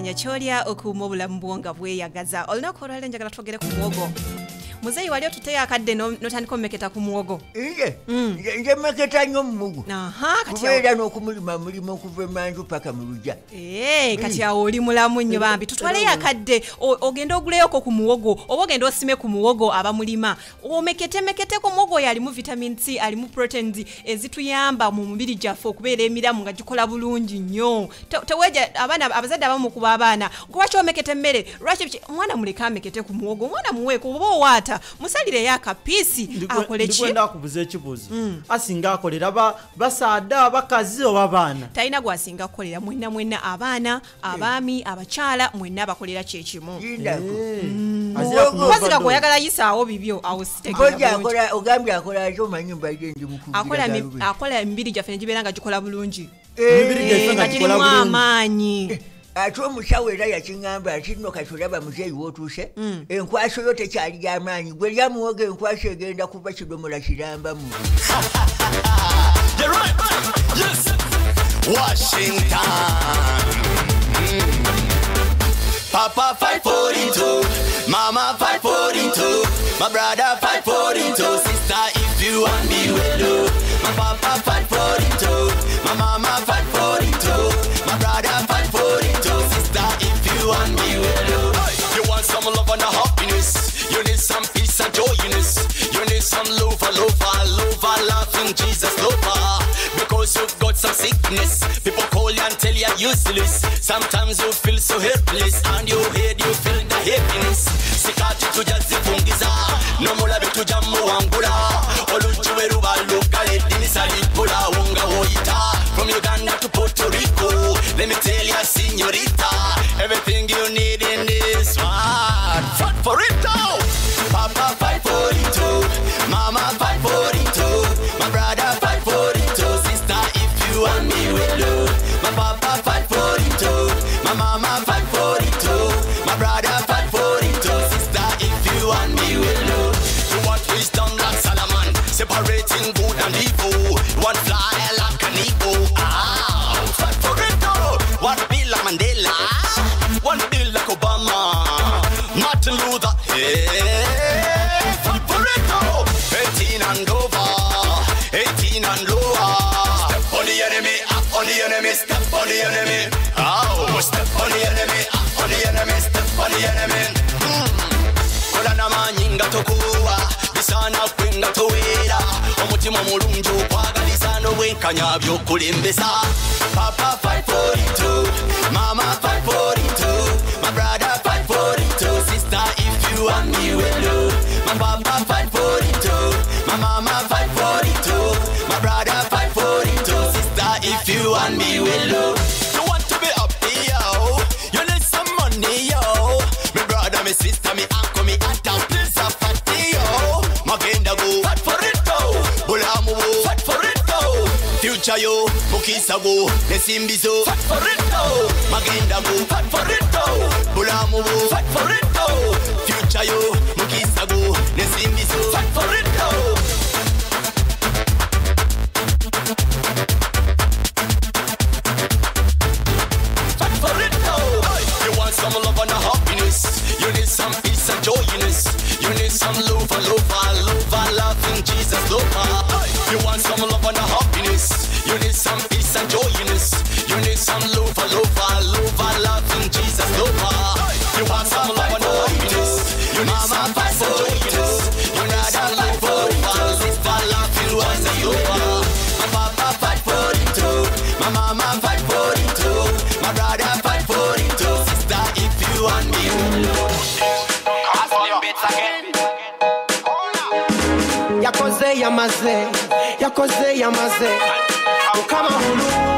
manya kyolya okuuma obulamu bwonga bweyagaza olunaku olwaleero njagala twogere ku muwogo muzeeyi wali otuteyo akadde n'otandika omeketa ku muwogo nje meketa nnyo muwogo kubeera n'okumulima mulimo okuva emanju paka mu luggya kati awo oli mulamu nnyo bambi tutwaleyo akadde ogenda oguleyoko ku muwogo oba ogenda osime ku muwogo abamulima omekete ku muwogo oyo alimu vitamin C alimu proteins ezituyamba mu mubiri gyaffe okubeera emiramu nga gikola bulungi nnyo teweja abaana abazadde abamu kuba abaana lwaki omekete emmere lwaki omwana muleke amekete ku muwogo omwana muweeko oba owaata musalireyo akapiisi akole ki ndikwenda akubuza ekibuuzo asinga akolera basaada bakazi oba abaana talina gwasinga kukolera mwenna abaana abaami abakyala mwenna abakolera kyekimu wazira gweyagala yisaawo bibyo ogambye akola ati omanyi mbadde ndi mukugira akola emibiri gyaffe ne gibeera nga gikola bulungi nga girimu amaanyi ate omusawo era yakiŋŋamba ati nno kati olaba muzeeyi w'otuuse enkwaso yo tekyali y'amaanyi gwe lyamuwoga enkwaso egenda kuva kidomola kirambamu Papa fight for it too, Mama fight for it too, my brother fight for it too, sister if you want me well do. My papa fight for it too, my mama fight for it too, my brother fight for it too, sister if you want me well do. You want some love and happiness, you need some peace and joyness, you need some love, laughing Jesus lover, because you've got some sickness. People call you and tell you useless. Sometimes you feel so helpless, and your head you feel the happiness. Sikati tujazifungiza, no mulabe tujamuangula. Olujuwe rubaluka ledinisa lipula unga woita. From Uganda to Puerto Rico, let me tell you, señorita, everything you need in this one. Fight for it now. Papa fight for it too, Mama fight for it too, my brother fight for it too, sister if you want me well do. My papa fight for it too, my mama fight for it too, my brother fight for it too, sister if you want me well do. You want wisdom like Solomon, separating good and evil. You want fly like an eagle. Fight for it too. One bill like Mandela, one bill like Obama, Martin Luther. Fight for it too. 18 and over, 18 and lower. Step on the enemy, up on the enemy, step on the enemy. Oh, step on the enemy, up on the enemy, step on the enemy. Kolana manyinga tokuwa, bisana kwenga towera. Omutima mulungi okwagaliza n'obwenkanya by'okulembesa. Papa fight for it too, Mama fight for it too, my brother fight for it too, sister if you want me well do. My papa fight for it too, my mama fight for it too, my brother fight for it too, sister if you want me well do. You want to be up yo, you need some money yo. My brother, my sister, my uncle, my aunt, and please a fatty yo. Magenda go fight for it too, Bulamu fight for it too, future yo, Mukisa go, Nesimbizo fight for it too, Magenda go fight for it too, Bulamu fight for it too, future yo, Mukisa go, Nesimbizo fight for it too. Fight for it too. You want some love and happiness, you need some peace and joyness, you need some love, laughing Jesus lover. You want some love and happiness, you need some peace and joyness, you need some love, laughing Jesus lover. You want some love and happiness, you need some peace and joyness, you need some love, laughing Jesus lover. My papa fight for it too, my mama fight for it too, my brother fight for it too, sister if you want me yakoze yamaze Mukama mulungi